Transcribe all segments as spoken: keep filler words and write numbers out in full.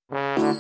ส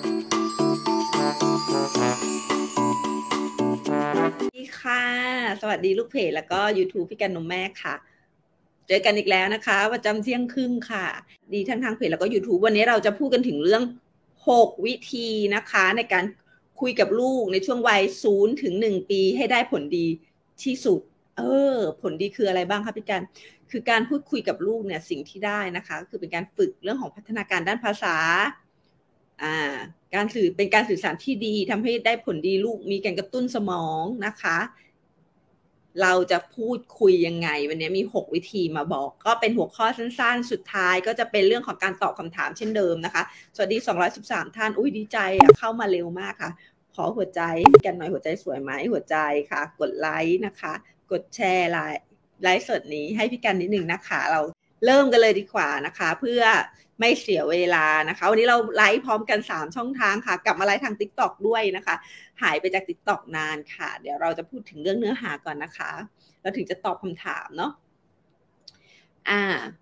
วัสดีค่ะสวัสดีลูกเพจแล้วก็ YouTube พี่กันนมแม่ค่ะเจอกันอีกแล้วนะคะประจำเที่ยงครึ่งค่ะดีทั้งทางเพจแล้วก็ YouTube วันนี้เราจะพูดกันถึงเรื่องหกวิธีนะคะในการคุยกับลูกในช่วงวัยศูนย์ถึงหนึ่งปีให้ได้ผลดีที่สุดเออผลดีคืออะไรบ้างคะพี่กันคือการพูดคุยกับลูกเนี่ยสิ่งที่ได้นะคะก็คือเป็นการฝึกเรื่องของพัฒนาการด้านภาษาอ่าการสื่อเป็นการสื่อสารที่ดีทำให้ได้ผลดีลูกมีการกระตุ้นสมองนะคะเราจะพูดคุยยังไงวันนี้มีหกวิธีมาบอกก็เป็นหัวข้อสั้นๆสุดท้ายก็จะเป็นเรื่องของการตอบคำถามเช่นเดิมนะคะสวัสดีสองร้อยสิบสามท่านอุ้ยดีใจเข้ามาเร็วมากค่ะขอหัวใจกันหน่อยหัวใจสวยไหมหัวใจค่ะกดไลค์นะคะกดแชร์ไลฟ์ไลฟ์สดนี้ให้พี่กันนิดนึงนะคะเราเริ่มกันเลยดีกว่านะคะเพื่อไม่เสียเวลานะคะวันนี้เราไลฟ์พร้อมกันสามช่องทางค่ะกลับมาไลฟ์ทาง ติ๊กต็อก ด้วยนะคะหายไปจาก ติ๊กต็อก นานค่ะเดี๋ยวเราจะพูดถึงเรื่องเนื้อหาก่อนนะคะเราถึงจะตอบคำถามเนาะอ่า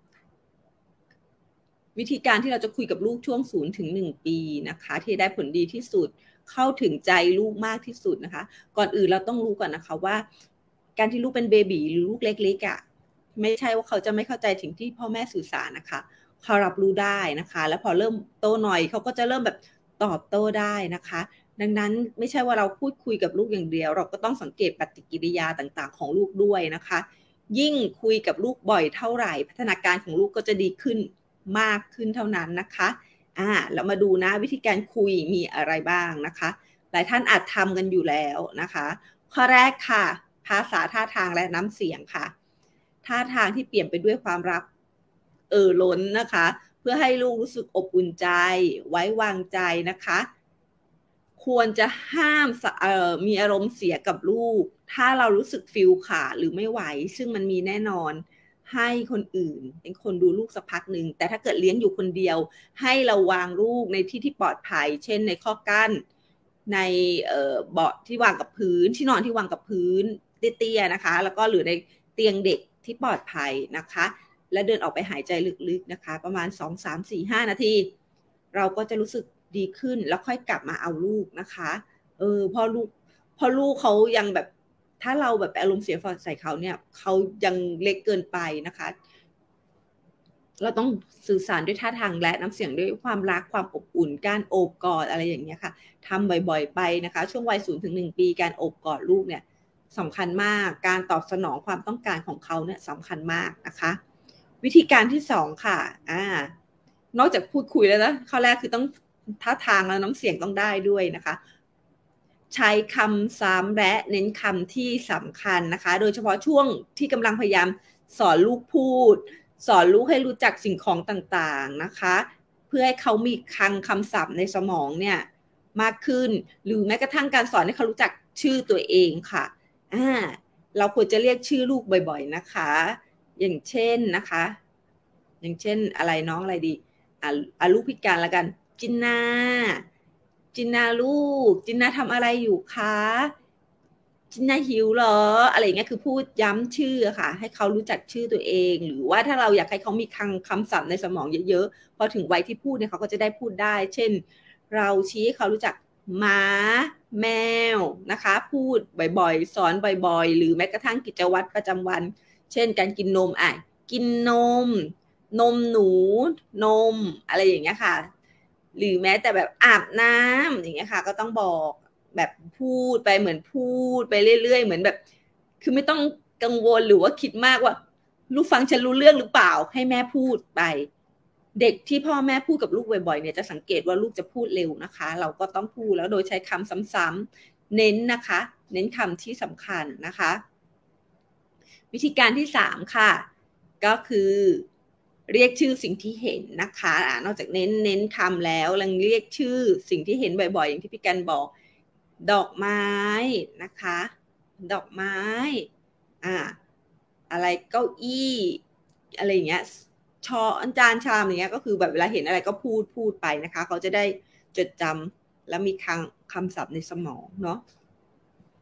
วิธีการที่เราจะคุยกับลูกช่วงศูนย์ถึงหนึ่งปีนะคะที่ได้ผลดีที่สุดเข้าถึงใจลูกมากที่สุดนะคะก่อนอื่นเราต้องรู้ก่อนนะคะว่าการที่ลูกเป็นเบบีหรือลูกเล็กๆอ่ะไม่ใช่ว่าเขาจะไม่เข้าใจถึงที่พ่อแม่สื่อสารนะคะเขารับรู้ได้นะคะแล้วพอเริ่มโตหน่อยเขาก็จะเริ่มแบบตอบโต้ได้นะคะดังนั้นไม่ใช่ว่าเราพูดคุยกับลูกอย่างเดียวเราก็ต้องสังเกตปฏิกิริยาต่างๆของลูกด้วยนะคะยิ่งคุยกับลูกบ่อยเท่าไหร่พัฒนาการของลูกก็จะดีขึ้นมากขึ้นเท่านั้นนะคะอ่าเรามาดูนะวิธีการคุยมีอะไรบ้างนะคะหลายท่านอาจทำกันอยู่แล้วนะคะข้อแรกค่ะภาษาท่าทางและน้ำเสียงค่ะท่าทางที่เปลี่ยนไปด้วยความรักเอ่อล้นนะคะเพื่อให้ลูกรู้สึกอบอุ่นใจไว้วางใจนะคะควรจะห้ามมีอารมณ์เสียกับลูกถ้าเรารู้สึกฟิลขาดหรือไม่ไหวซึ่งมันมีแน่นอนให้คนอื่นเป็นคนดูลูกสักพักหนึ่งแต่ถ้าเกิดเลี้ยงอยู่คนเดียวให้เราวางลูกในที่ที่ปลอดภัยเช่นในข้อกั้นในเบาะที่วางกับพื้นที่นอนที่วางกับพื้นเตี้ยๆนะคะแล้วก็หรือในเตียงเด็กที่ปลอดภัยนะคะและเดินออกไปหายใจลึกๆนะคะประมาณสอง สาม สี่ ห้านาทีเราก็จะรู้สึกดีขึ้นแล้วค่อยกลับมาเอาลูกนะคะเออพอลูกพอลูกเขายังแบบถ้าเราแบบอารมณ์เสียใส่เขาเนี่ยเขายังเล็กเกินไปนะคะเราต้องสื่อสารด้วยท่าทางและน้ำเสียงด้วยความรักความอบอุ่นการโอบกอดอะไรอย่างเงี้ยค่ะทำบ่อยๆไปนะคะช่วงวัยศูนย์ถึงหนึ่งปีการโอบกอดลูกเนี่ยสำคัญมากการตอบสนองความต้องการของเขาเนี่ยสำคัญมากนะคะวิธีการที่สองค่ะอ่านอกจากพูดคุยแล้วนะข้อแรกคือต้องท่าทางและน้ำเสียงต้องได้ด้วยนะคะใช้คำซ้ำและเน้นคำที่สำคัญนะคะโดยเฉพาะช่วงที่กำลังพยายามสอนลูกพูดสอนลูกให้รู้จักสิ่งของต่างๆนะคะเพื่อให้เขามีคลังคำศัพท์ในสมองเนี่ยมากขึ้นหรือแม้กระทั่งการสอนให้เขารู้จักชื่อตัวเองค่ะอ่าเราควรจะเรียกชื่อลูกบ่อยๆนะคะอย่างเช่นนะคะอย่างเช่นอะไรน้องอะไรดีอ่าลูกพิการแล้วกันจินนาจินนาลูกจินนาทำอะไรอยู่คะจินนาหิวเหรออะไรอย่างเงี้ยคือพูดย้ำชื่อค่ะให้เขารู้จักชื่อตัวเองหรือว่าถ้าเราอยากให้เขามีคำคำศัพท์ในสมองเยอะๆพอถึงวัยที่พูดเนี่ยเขาก็จะได้พูดได้เช่นเราชี้ให้เขารู้จักหมาแมวนะคะพูดบ่อยๆสอนบ่อยๆหรือแม้กระทั่งกิจวัตรประจำวันเช่นการกินนมอ่ะกินนมนมหนูนมอะไรอย่างเงี้ยค่ะหรือแม้แต่แบบอาบน้ำอย่างเงี้ยค่ะก็ต้องบอกแบบพูดไปเหมือนพูดไปเรื่อยๆเหมือนแบบคือไม่ต้องกังวลหรือว่าคิดมากว่าลูกฟังฉันรู้เรื่องหรือเปล่าให้แม่พูดไปเด็กที่พ่อแม่พูดกับลูกบ่อยๆเนี่ยจะสังเกตว่าลูกจะพูดเร็วนะคะเราก็ต้องพูดแล้วโดยใช้คำซ้ำๆเน้นนะคะเน้นคำที่สำคัญนะคะวิธีการที่สามค่ะก็คือเรียกชื่อสิ่งที่เห็นนะคะนอกจากเน้นเน้นคำแล้วยังเรียกชื่อสิ่งที่เห็นบ่อยๆอย่างที่พี่กันบอกดอกไม้นะคะดอกไม้อ่าอะไรเก้าอี้อะไรอย่างเงี้ยช้อนจานชามอย่างเงี้ยก็คือแบบเวลาเห็นอะไรก็พูดพูดไปนะคะเขาจะได้จดจำและมีคำคำศัพท์ในสมองเนาะ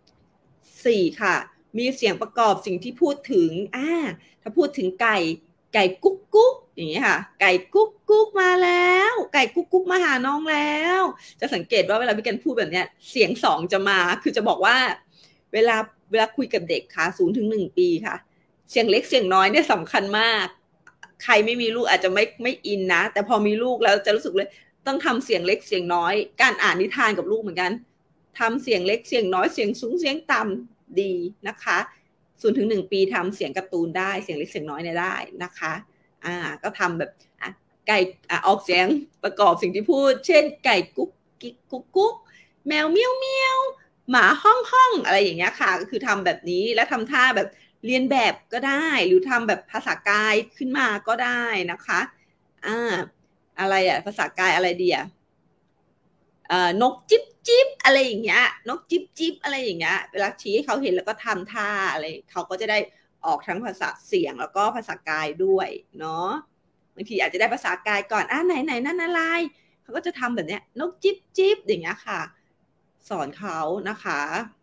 สี่ค่ะมีเสียงประกอบสิ่งที่พูดถึงอ่าถ้าพูดถึงไก่ไก่กุ๊กกุ๊กอย่างนี้ค่ะไก่กุ๊กกุ๊กมาแล้วไก่กุ๊กกุ๊กมาหาน้องแล้วจะสังเกตว่าเวลาพี่กันพูดแบบเนี้ยเสียงสองจะมาคือจะบอกว่าเวลาเวลาคุยกับเด็กค่ะศูนย์ถึงหนึ่งปีค่ะเสียงเล็กเสียงน้อยเนี่ยสำคัญมากใครไม่มีลูกอาจจะไม่ไม่อินนะแต่พอมีลูกแล้วจะรู้สึกเลยต้องทำเสียงเล็กเสียงน้อยการอ่านนิทานกับลูกเหมือนกันทำเสียงเล็กเสียงน้อยเสียงสูงเสียงต่ำดีนะคะศูนย์ถึงหนึ่งปีทำเสียงการ์ตูนได้เสียงเล็กเสียงน้อยเนี่ยได้นะคะอ่าก็ทำแบบอ่ะไก่อ่ะออกเสียงประกอบสิ่งที่พูดเช่นไก่กุ๊กกิ๊กกุ๊กกุ๊กแมวเมียวเมียวหมาห้องห้องอะไรอย่างเงี้ยค่ะก็คือทำแบบนี้แล้วทำท่าแบบเรียนแบบก็ได้หรือทำแบบภาษากายขึ้นมาก็ได้นะคะอ่าอะไรอ่ะภาษากายอะไรดีอ่ะเอ่อนกจิ๊บจิ๊บอะไรอย่างเงี้ยนกจิ๊บจิ๊บอะไรอย่างเงี้ยเวลาชี้ให้เขาเห็นแล้วก็ทำท่าอะไรเขาก็จะได้ออกทั้งภาษาเสียงแล้วก็ภาษากายด้วยเนาะบางทีอาจจะได้ภาษากายก่อนอ่ะไหนไหนนั่นอะไรเขาก็จะทำแบบเนี้ยนกจิ๊บจิ๊บอย่างเงี้ยค่ะสอนเขานะคะ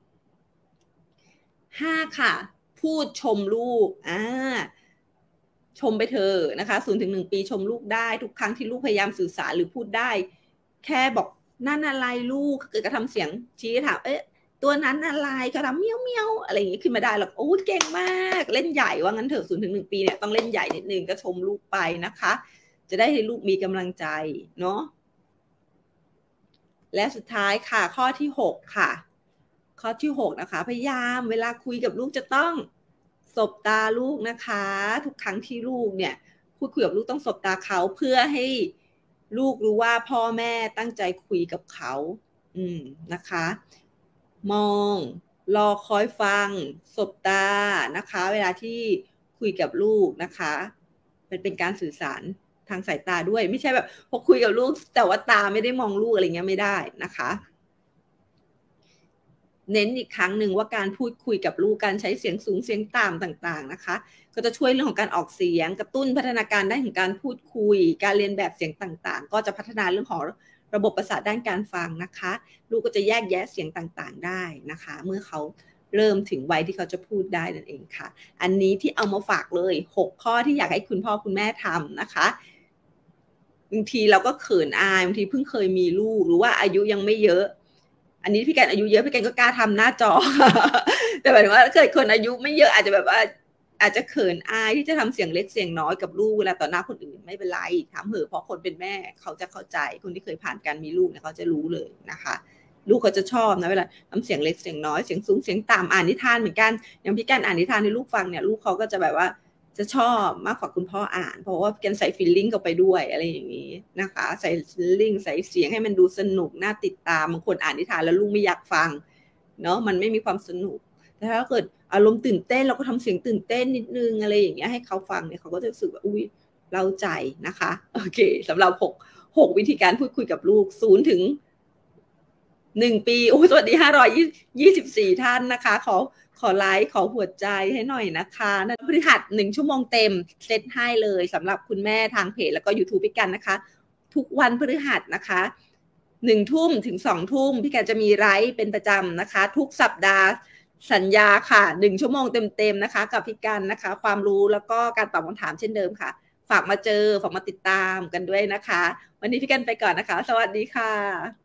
ห้าค่ะพูดชมลูกอ่าชมไปเถอะนะคะศูนย์ถึงหนึ่งปีชมลูกได้ทุกครั้งที่ลูกพยายามสื่อสารหรือพูดได้แค่บอกนั่นอะไรลูกเกิดกระทำเสียงชี้ถามเอ๊ะตัวนั้นอะไรเขาทำเมี้ยวเมี้ยวอะไรอย่างงี้ขึ้นมาได้หรอกโอ้เก่งมากเล่นใหญ่ว่างั้นเถอะศูนย์ถึงหนึ่งปีเนี่ยต้องเล่นใหญ่นิดนึงก็ชมลูกไปนะคะจะได้ให้ลูกมีกำลังใจเนาะและสุดท้ายค่ะข้อที่หกค่ะข้อที่หกนะคะพยายามเวลาคุยกับลูกจะต้องสบตาลูกนะคะทุกครั้งที่ลูกเนี่ยพูดคุยกับลูกต้องสบตาเขาเพื่อให้ลูกรู้ว่าพ่อแม่ตั้งใจคุยกับเขาอืมนะคะมองรอคอยฟังสบตานะคะเวลาที่คุยกับลูกนะคะมันเป็นการสื่อสารทางสายตาด้วยไม่ใช่แบบพอคุยกับลูกแต่ว่าตาไม่ได้มองลูกอะไรเงี้ยไม่ได้นะคะเน้นอีกครั้งหนึ่งว่าการพูดคุยกับลูกการใช้เสียงสูงเสียงต่ำต่างๆนะคะก็จะช่วยเรื่องของการออกเสียงกระตุ้นพัฒนาการได้ถึงการพูดคุยการเรียนแบบเสียงต่างๆก็จะพัฒนาเรื่องของระบบประสาทด้านการฟังนะคะลูกก็จะแยกแยะเสียงต่างๆได้นะคะเมื่อเขาเริ่มถึงวัยที่เขาจะพูดได้นั่นเองค่ะอันนี้ที่เอามาฝากเลยหกข้อที่อยากให้คุณพ่อคุณแม่ทำนะคะบางทีเราก็เขินอายบางทีเพิ่งเคยมีลูกหรือว่าอายุยังไม่เยอะอันนี้พี่แกนอายุเยอะพี่แกนก็กล้าทำหน้าจอ แต่หมายถึงว่าเกิดคนอายุไม่เยอะอาจจะแบบว่าอาจจะเขินอายที่จะทำเสียงเล็กเสียงน้อยกับลูกเวลาต่อหน้าคนอื่นไม่เป็นไรถามเหอะเพราะคนเป็นแม่เขาจะเข้าใจคนที่เคยผ่านการมีลูกเนี่ยเขาจะรู้เลยนะคะลูกเขาจะชอบนะเวลาทำเสียงเล็กเสียงน้อยเสียงสูงเสียงต่ำอ่านนิทานเหมือนกันอย่างพี่แกนอ่านนิทานให้ลูกฟังเนี่ยลูกเขาก็จะแบบว่าจะชอบมากกว่าคุณพ่ออ่านเพราะว่าพี่แกนใส่ฟีลลิ่งเข้าไปด้วยอะไรอย่างนี้นะคะใส่ฟีลลิ่งใส่เสียงให้มันดูสนุกน่าติดตามบางคนอ่านนิทานแล้วลูกไม่อยากฟังเนาะมันไม่มีความสนุกแต่ถ้าเกิดอารมณ์ตื่นเต้นเราก็ทำเสียงตื่นเต้นนิดนึงอะไรอย่างเงี้ยให้เขาฟังเนี่ยเขาก็จะรู้สึกว่าอุ้ยเร้าใจนะคะโอเคสำหรับหกหกวิธีการพูดคุยกับลูกศูนย์ถึงหนึ่งปีโอ้สวัสดีห้าร้อยยี่สิบสี่ท่านนะคะขอขอไลค์ขอหัวใจให้หน่อยนะคะนันพฤหัสหนึ่งชั่วโมงเต็มเซตให้เลยสำหรับคุณแม่ทางเพจแล้วก็ YouTube พี่กันนะคะทุกวันพฤหัสนะคะหนึ่งทุ่มถึงสองทุ่มพี่กันจะมีไลฟ์เป็นประจำนะคะทุกสัปดาห์สัญญาค่ะหนึ่งชั่วโมงเต็มๆนะคะกับพี่กันนะคะความรู้แล้วก็การตอบคำถามเช่นเดิมค่ะฝากมาเจอฝากมาติดตามกันด้วยนะคะวันนี้พี่กันไปก่อนนะคะสวัสดีค่ะ